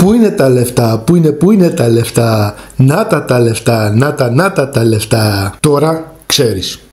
Πού είναι τα λεφτά, πού είναι τα λεφτά, να τα λεφτά, να τα λεφτά. Τώρα ξέρεις.